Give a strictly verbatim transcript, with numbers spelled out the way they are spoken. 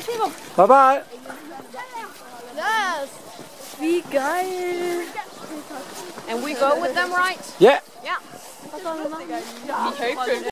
Bye bye. Yes. Wie geil. And we go with them, right? Yeah. Ja. Was sollen wir machen? Die Heuken.